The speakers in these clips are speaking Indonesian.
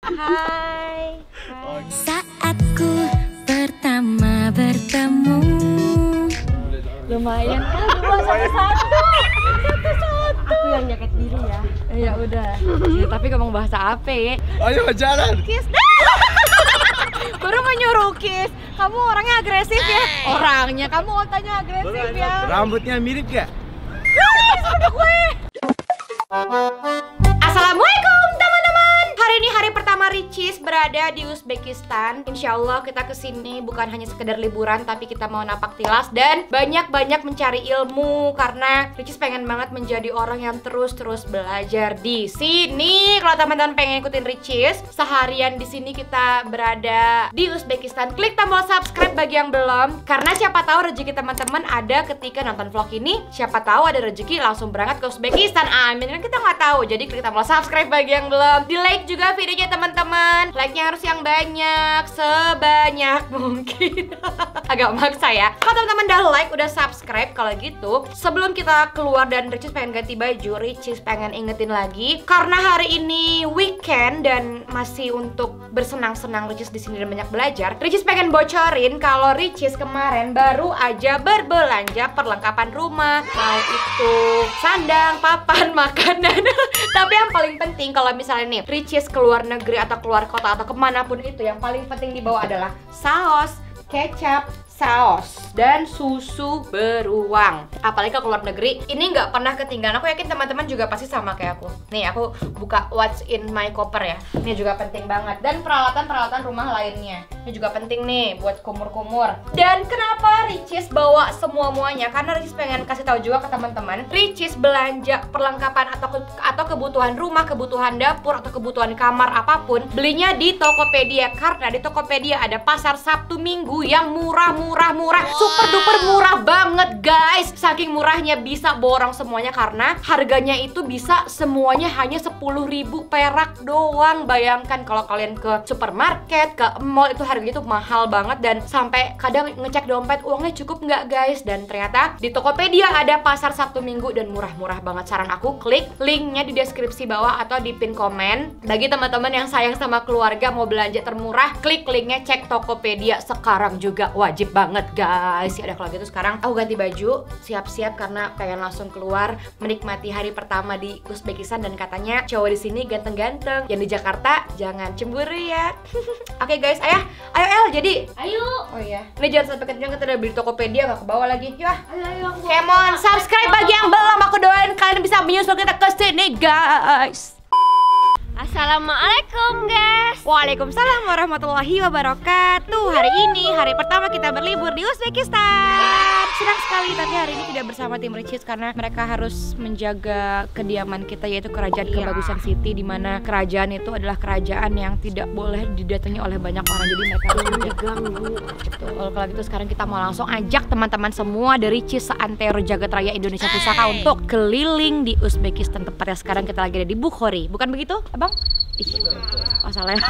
Hai. Saat ku pertama bertemu. Lumayan kan dua satu-satu. Aku yang jaket biru ya. Ya udah. Ya, tapi ngomong bahasa apa ya? Ayo jalan. Kiss. Baru menyuruh kiss. Kamu orangnya agresif ya? Orangnya, kamu otaknya agresif ya? Rambutnya mirip gak? Assalamualaikum teman-teman. Hari ini hari pertama Ricis berada di Uzbekistan. Insya Allah kita kesini bukan hanya sekedar liburan, tapi kita mau napak tilas dan banyak-banyak mencari ilmu karena Ricis pengen banget menjadi orang yang terus-terus belajar di sini. Kalau teman-teman pengen ikutin Ricis, seharian di sini kita berada di Uzbekistan. Klik tombol subscribe bagi yang belum, karena siapa tahu rezeki teman-teman ada ketika nonton vlog ini. Siapa tahu ada rezeki langsung berangkat ke Uzbekistan. Amin. Kan kita nggak tahu. Jadi klik tombol subscribe bagi yang belum. Di like juga videonya teman-teman. Like-nya harus yang banyak, sebanyak mungkin. Agak maksa ya. Kalau teman-teman udah like, udah subscribe, kalau gitu sebelum kita keluar dan Ricis pengen ganti baju, Ricis pengen ingetin lagi karena hari ini weekend dan masih untuk bersenang-senang Ricis di sini dan banyak belajar. Ricis pengen bocorin kalau Ricis kemarin baru aja berbelanja perlengkapan rumah, mau itu sandang, papan, makanan. Tapi yang paling penting kalau misalnya nih Ricis keluar negeri atau keluar kota atau kemanapun itu, yang paling penting dibawa adalah saus, kecap, saus, dan susu beruang. Apalagi ke luar negeri, ini nggak pernah ketinggalan. Aku yakin teman-teman juga pasti sama kayak aku. Nih aku buka what's in my copper ya. Ini juga penting banget. Dan peralatan-peralatan rumah lainnya. Ini juga penting nih buat kumur-kumur. Dan kenapa Ricis bawa semua-muanya? Karena Ricis pengen kasih tahu juga ke teman-teman. Ricis belanja perlengkapan atau kebutuhan rumah, kebutuhan dapur atau kebutuhan kamar apapun, belinya di Tokopedia karena di Tokopedia ada pasar Sabtu Minggu yang murah, super duper murah banget guys. Saking murahnya bisa borong semuanya karena harganya itu bisa semuanya hanya 10.000 perak doang. Bayangkan kalau kalian ke supermarket, ke mall, itu harganya tuh mahal banget dan sampai kadang ngecek dompet uangnya cukup nggak guys. Dan ternyata di Tokopedia ada pasar Sabtu Minggu dan murah-murah banget. Saran aku klik linknya di deskripsi bawah atau di pin komen. Bagi teman-teman yang sayang sama keluarga mau belanja termurah, klik linknya, cek Tokopedia sekarang juga, wajib banget guys. Ya udah kalau gitu sekarang aku ganti baju, siap-siap karena pengen langsung keluar menikmati hari pertama di Uzbekistan. Dan katanya cowok di sini ganteng-ganteng, yang di Jakarta jangan cemburu ya. Oke guys, ayo El, jadi ayo. Oh iya, ini jangan sampai ketinggalan, kita udah beli Tokopedia nggak ke bawah lagi. Yuk, ayo. Come on, subscribe bagi yang belum. Aku doain kalian bisa menyusul kita ke sini guys. Assalamualaikum guys. Waalaikumsalam warahmatullahi wabarakatuh. Hari ini hari pertama kita berlibur di Uzbekistan. Senang sekali, tapi hari ini tidak bersama tim Ricis karena mereka harus menjaga kediaman kita, yaitu Kerajaan Kebagusan City, di mana kerajaan itu adalah kerajaan yang tidak boleh didatangi oleh banyak orang. Jadi mereka harus diganggu. Betul. Kalau gitu sekarang kita mau langsung ajak teman-teman semua dari Ricis seantero Jagat Raya Indonesia Pusaka untuk keliling di Uzbekistan. Tepatnya sekarang kita lagi ada di Bukhari. Bukan begitu, Abang? Ih, oh salah ya.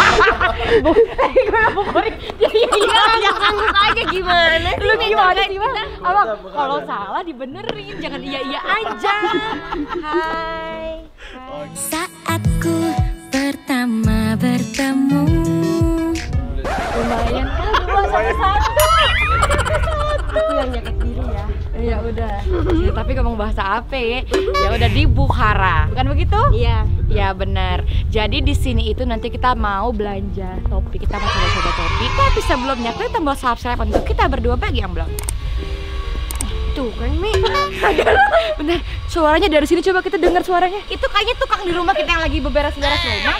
Bukhari. Ya sanggup aja gimana sih? Lu gimana sih, Bang? Abang, kalau salah dibenerin, jangan iya-iya aja. Hai. Saat ku pertama bertemu. Lumayan kan dua satu-satu. Aku yang jaket biru ya. Ya udah. Ya, tapi ngomong bahasa apa ya? Ya udah di Bukhara. Bukan begitu? Iya. Ya benar. Jadi di sini itu nanti kita mau belanja topi. Kita mau coba-coba topi. Tapi sebelumnya klik tombol subscribe untuk kita berdua bagi yang belum. Tuh kan Mi. Bener. Suaranya dari sini, coba kita dengar suaranya. Itu kayaknya tukang di rumah kita yang lagi beberes-beres rumah.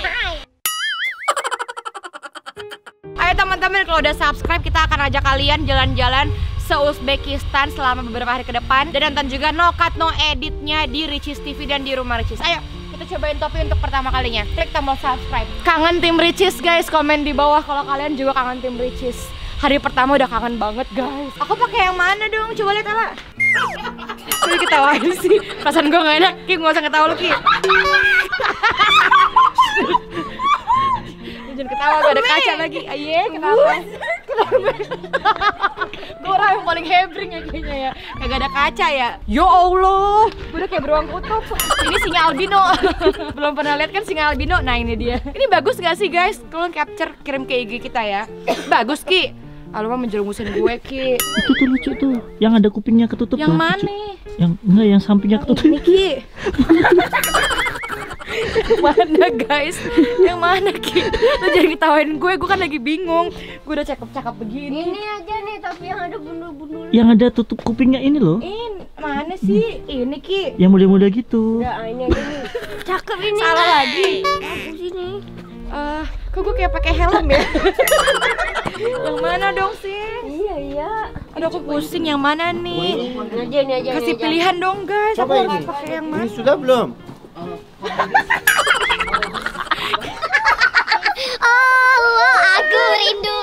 Ayo teman-teman, kalau udah subscribe kita akan ajak kalian jalan-jalan se-Uzbekistan selama beberapa hari ke depan. Dan nonton juga No Cut No Editnya di Ricis TV dan di rumah Ricis. Ayo kita cobain topi untuk pertama kalinya. Klik tombol subscribe. Kangen tim Ricis guys, komen di bawah kalau kalian juga kangen tim Ricis. Hari pertama udah kangen banget guys. Aku pakai yang mana dong? Coba lihat Ala. Coba ketawain sih. Perasaan gue gak enak. Ki, gak usah ketawa lu Ki. Jangan ketawa, gak ada kaca lagi. Aye, kenapa? Gue orang yang paling hebring ya kayaknya ya. Kagak ada kaca ya. Ya Allah, gue udah kayak beruang kutub. Ini singa albino. Belum pernah lihat kan singa albino? Nah ini dia. Ini bagus gak sih guys? Tolong capture, kirim ke IG kita ya. Bagus Ki. Lu mah menjerumusin gue Ki. Itu tuh lucu tuh, yang ada kupingnya ketutup. Yang tuh, mana? lucu. Yang enggak, yang sampingnya ketutup. Ini Ki. Mana guys? Yang mana Ki? Lu jangan ketawain gue kan lagi bingung. Gue udah cakep-cakep begini. Ini aja nih, tapi yang ada bundul-bundul. Yang ada tutup kupingnya ini loh. Ini mana sih? Ini Ki. Yang muda-muda gitu. Udah, ini aja nih. Cakep ini. Salah lagi. Bagus ini. Kok gue kayak pakai helm ya? Yang mana dong sih? Iya. Aduh aku pusing yang mana nih? Ini aja. Kasih pilihan dong guys. Coba Aku ini. harus pakai yang mana? Ini sudah belum? Allah, aku rindu.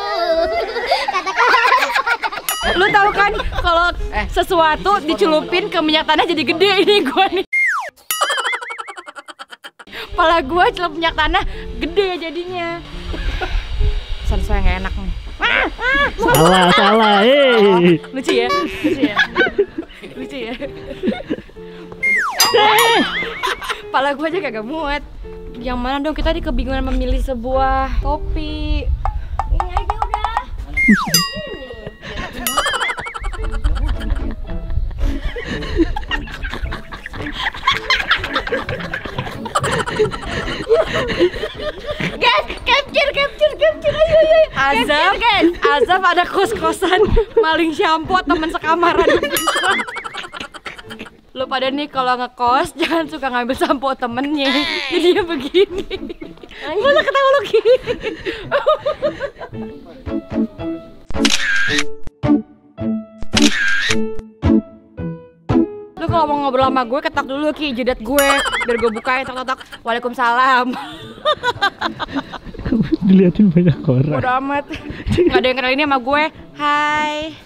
Lu tahu kan kalau sesuatu dicelupin ke minyak tanah jadi gede ini gua nih. Kepala gua celup minyak tanah gede jadinya. Sesuai yang enak nih. Salah, Lucu ya? Lucu ya? Kepala gua aja kagak muat. Yang mana dong, kita kebingungan memilih sebuah topi. Ini aja udah. Guys, capture, ayo. Azab ada kos-kosan maling shampoo temen sekamaran. Lu pada nih kalau ngekos jangan suka ngambil sampo temennya. Jadinya begini. Masa ketawa lu gini? Lu kalau mau ngobrol sama gue ketak dulu Ki jidat gue biar gue bukain tok. Waalaikumsalam. Diliatin banyak orang. Udah amat. Gak ada yang kenal ini sama gue. Hai.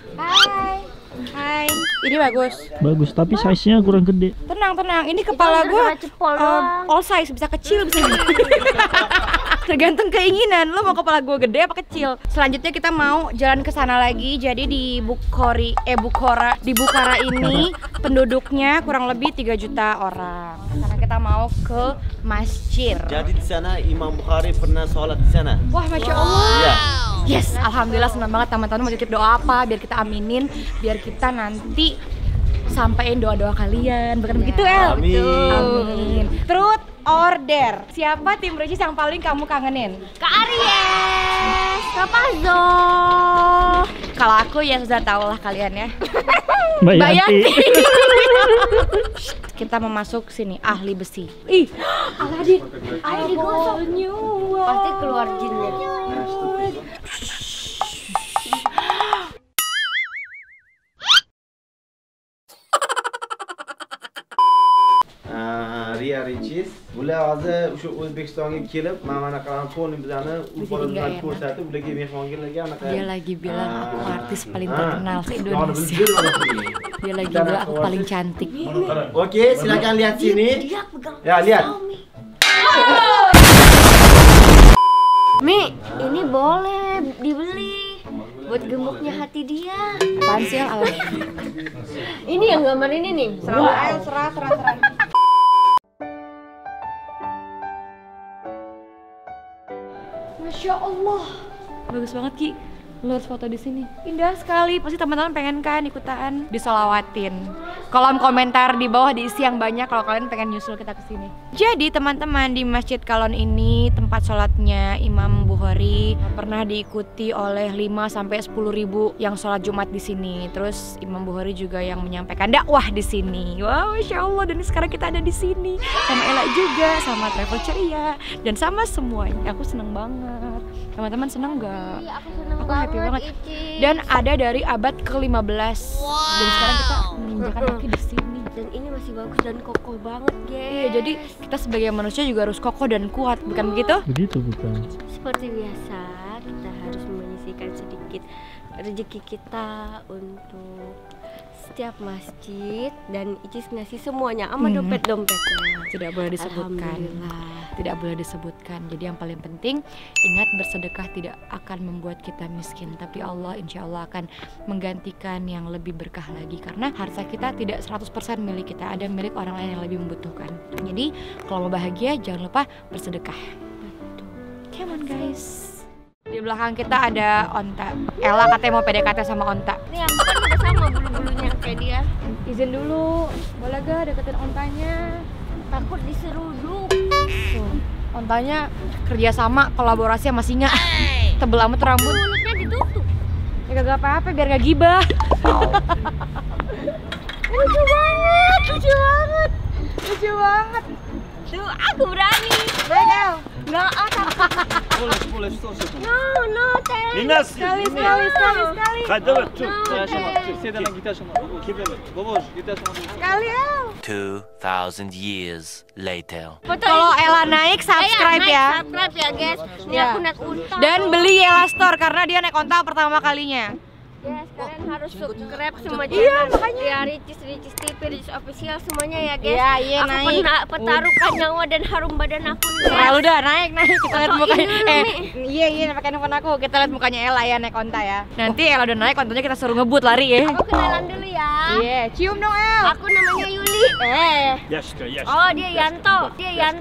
Ini bagus. Tapi size-nya kurang gede. Tenang. Ini kepala gue all size, bisa kecil, bisa gede. Tergantung keinginan. Lo mau kepala gue gede apa kecil? Selanjutnya kita mau jalan ke sana lagi. Jadi di Bukhara ini penduduknya kurang lebih 3 juta orang. Karena kita mau ke masjid. Jadi di sana Imam Bukhari pernah sholat di sana. Wah, Masya Allah. Iya. Yes, alhamdulillah senang banget. Teman-teman mau titip doa apa biar kita aminin, biar kita nanti sampein doa-doa kalian. Bukan begitu, El? Amin. Truth or dare? Siapa tim Ricis yang paling kamu kangenin? Kak Aries, Kak Pazo. Kalau aku ya sudah tau lah kalian ya. Mbak Yanti. Kita mau masuk sini, ahli besi. Ih, Aladin. Ayo digosok. Pasti keluar jinnya. Ria Ricis. Bular hozir o'sha O'zbekistonga kelib, mana qilgan to'ni bizani u bolalarga ko'rsatib, ularga mehmonlarga anaqa. Dia lagi bilang aku artis paling terkenal di Indonesia. Dia lagi bilang aku paling cantik. Oke, silakan lihat sini. Ya, lihat. Mi, ini boleh dibeli buat gemuknya hati dia. Apaan sih Al? Ini yang gambar ini nih. Serah. Masya Allah, bagus banget Ki. Lu harus foto di sini. Indah sekali. Pasti teman-teman pengen kan ikutan disolawatin. Kolom komentar di bawah diisi yang banyak kalau kalian pengen nyusul kita ke sini. Jadi teman-teman, di Masjid Kalon ini tempat sholatnya Imam Bukhari pernah diikuti oleh 5 sampai 10 ribu yang sholat Jumat di sini. Terus Imam Bukhari juga yang menyampaikan dakwah di sini. Wow, Masya Allah. Dan sekarang kita ada di sini sama Ella juga, sama Travel Ceria, dan sama semuanya. Aku seneng banget. Teman-teman seneng nggak? Iya, aku seneng Aku happy banget. Ici. Dan ada dari abad ke-15. Dan sekarang kita menginjakan kaki di sini. Dan ini masih bagus dan kokoh banget, guys. Iya, jadi kita sebagai manusia juga harus kokoh dan kuat, bukan begitu? Begitu bukan? Seperti biasa, kita harus menyisihkan sedikit rezeki kita untuk setiap masjid dan Icis ngasih semuanya sama dompet-dompetnya. Tidak boleh disebutkan. Tidak boleh disebutkan. Jadi yang paling penting ingat, bersedekah tidak akan membuat kita miskin, tapi Allah insya Allah akan menggantikan yang lebih berkah lagi, karena harta kita tidak 100% milik kita, ada milik orang lain yang lebih membutuhkan. Jadi kalau mau bahagia jangan lupa bersedekah. Come on guys. Di belakang kita ada onta. Ella katanya mau PDKT sama onta. Nih aku kan udah sama bulu-bulunya kayak dia. Izin dulu, boleh gak deketin ontanya? Takut diseruduk. Tuh, ontanya kerjasama kolaborasi sama singa. Tebel amat rambut. Mulutnya ditutup. Ya kagak apa-apa biar gak gibah. Lucu banget, lucu banget, lucu banget. Tuh, aku berani. Baik, Nggak ada. No, thanks. Linas, sekali. Sekali El. 2,000 years later. Kalau Ella naik subscribe ya. Subscribe ya guys. Ini Ya. aku naik unta. Dan beli Ella Store karena dia naik onta pertama kalinya. Ya, kalian harus subscribe semua channel. Iya, makanya. Ya, Ricis TV, Ricis Official semuanya ya guys. Iya, aku naik. pernah pertaruhkan nyawa dan harum badan aku nih. Selalu dah naik. Kita lihat Fotoin mukanya. dulu, Iya pakai handphone aku. Kita lihat mukanya Ella ya naik onta ya. Nanti Ella udah naik, ontanya kita suruh ngebut lari ya. Aku kenalan dulu ya. Iya, cium dong El. Aku namanya Yuli. Yaska. Oh, dia Yanto. Ya,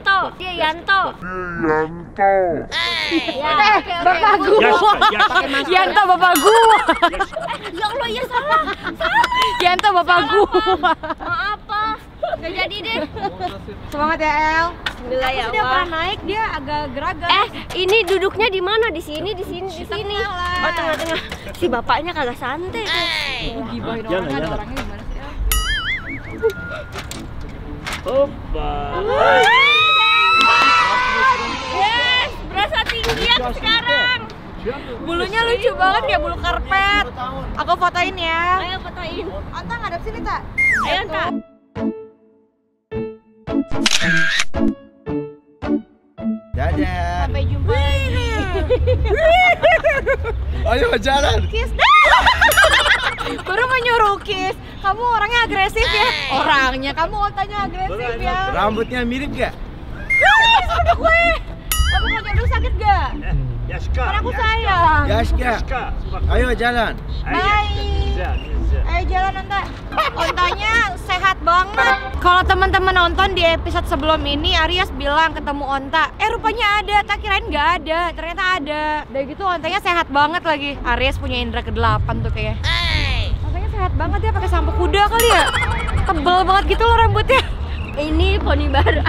Bapak gua. Yanto bapak gua. Ya Allah, ya salah. Yanto bapak gua. Maaf, Pak. Gak jadi deh. Semangat ya El. Alhamdulillah ya Dia Allah. pernah naik, dia agak geragas. Ini duduknya di mana? Di sini, di sini. tengah lah. Oh, tengah-tengah. Si bapaknya kagak santai tuh. Gibahin Jangan, orang, ada jangan. orangnya gimana sih El? Hoppa. Yes, berasa tinggi aku sekarang. Bulunya lucu banget kayak bulu karpet. Aku fotoin ya. Ayo fotoin. Anta ngadep sini tak? Ayo, Kak. Dadah. Sampai jumpa lagi. Ayo jalan. Kiss. Baru menyuruh kiss. Kamu orangnya agresif ya. Orangnya, kamu ontanya agresif ya. Rambutnya mirip gak? Sudah gue. Kamu mau jodoh sakit gak? Yaska. Kan aku sayang. Yaska. Ayo jalan. Ayo jalan Onta. Ontanya sehat banget. Kalau teman-teman nonton di episode sebelum ini, Aries bilang ketemu onta. Rupanya ada, tak kirain nggak ada. Ternyata ada. Udah gitu ontanya sehat banget lagi. Aries punya indera ke-8 tuh kayaknya. Ontanya sehat banget, dia pakai sampo kuda kali ya. Tebel banget gitu loh rambutnya. Ini poni baru.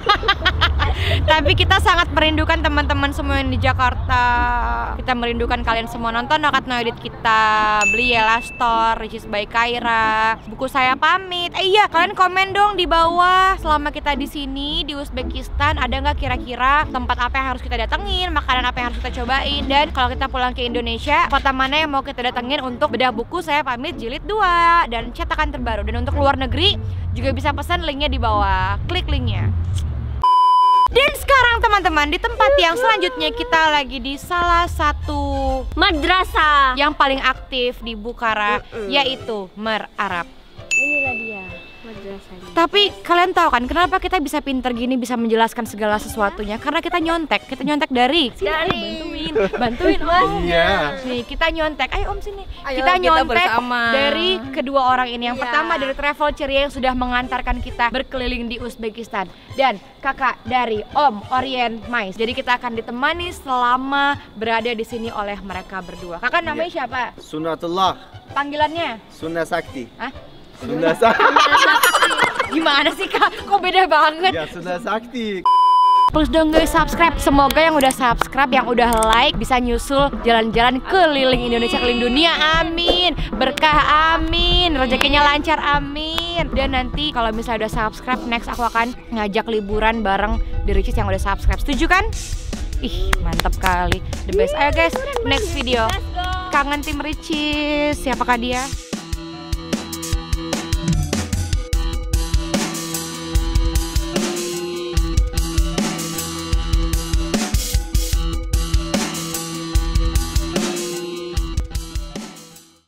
Tapi kita sangat merindukan teman-teman semua yang di Jakarta. Kita merindukan kalian semua. Nonton Nokat No Edit kita, beli Ella Store, Ricis by Kaira, buku saya pamit. Iya, kalian komen dong di bawah. Selama kita di sini di Uzbekistan, ada nggak kira-kira tempat apa yang harus kita datengin, makanan apa yang harus kita cobain, dan kalau kita pulang ke Indonesia, kota mana yang mau kita datengin untuk bedah buku saya pamit jilid 2 dan cetakan terbaru. Dan untuk luar negeri juga bisa pesan, linknya di bawah. Klik linknya. Dan sekarang teman-teman, di tempat yang selanjutnya kita lagi di salah satu Madrasah. yang paling aktif di Bukhara, yaitu Mer Arab. Inilah dia madrasahnya. Tapi kalian tahu kan kenapa kita bisa pinter gini, bisa menjelaskan segala sesuatunya? Karena kita nyontek dari bantuin Om. Iya. Nih, kita nyontek. Ayo Om sini. Ayo, kita kita nyontek bersama. dari kedua orang ini. Yang Iya. pertama dari travel ceria yang sudah mengantarkan kita berkeliling di Uzbekistan, dan kakak dari Om Orien Mais. Jadi kita akan ditemani selama berada di sini oleh mereka berdua. Kakak namanya siapa? Sunatullah. Panggilannya? Sunnah Sakti. Hah? Sunnah Sakti. Gimana sih Kak? Kok beda banget? Ya Sunnah Sakti. Please dong guys subscribe. Semoga yang udah subscribe, yang udah like bisa nyusul jalan-jalan keliling Indonesia, keliling dunia. Amin. Berkah amin. Rezekinya lancar amin. Dan nanti kalau misalnya udah subscribe, next aku akan ngajak liburan bareng di Ricis yang udah subscribe. Setuju kan? Ih, mantap kali. The best. Ayo guys, next video. Kangen tim Ricis. Siapakah dia?